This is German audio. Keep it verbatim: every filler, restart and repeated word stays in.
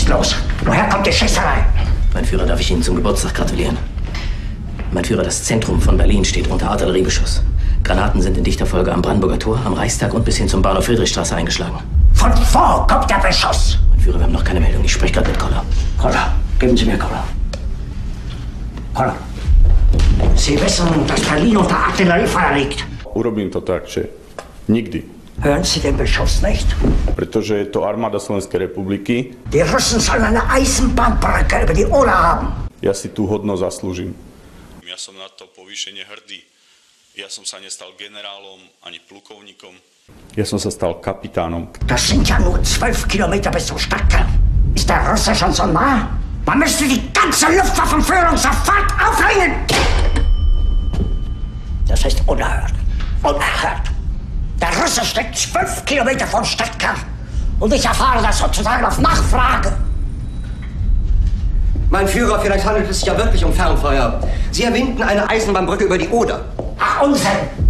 ist los? Woher kommt die Schießerei? Mein Führer, darf ich Ihnen zum Geburtstag gratulieren? Mein Führer, das Zentrum von Berlin steht unter Artilleriebeschuss. Granaten sind in dichter Folge am Brandenburger Tor, am Reichstag und bis hin zum Bahnhof Friedrichstraße eingeschlagen. Von wo kommt der Beschuss? Mein Führer, wir haben noch keine Meldung. Ich spreche gerade mit Koller. Koller, geben Sie mir Koller. Koller. Sie wissen, dass Berlin unter Artilleriefeuer liegt. Urobím to tak, že nikdy. Hören Sie den Beschuss nicht? Pretože je to armáda Slovenskej republiky. Die Russen sollen eine Eisenbahnbrücke über die Oder haben. Ja si tú hodnosť zaslúžim. Ja som na to povýšenie hrdý. Ja som sa nestal generálom ani plukovníkom. Ja som sa stal kapitánom. Das sind ja nur zwölf Kilometer bis zum Stadtkern. Ist der Russe schon so nah? Man müsste die ganze Luftwaffenführung sofort aufhängen. Das ist unerhört. Unerhört. Der Russe steht zwölf Kilometer vom Stadtkern. Und ich erfahre das sozusagen auf Nachfrage. Mein Führer, vielleicht handelt es sich ja wirklich um Fernfeuer. Sie erwähnten eine Eisenbahnbrücke über die Oder. Ach, Unsinn!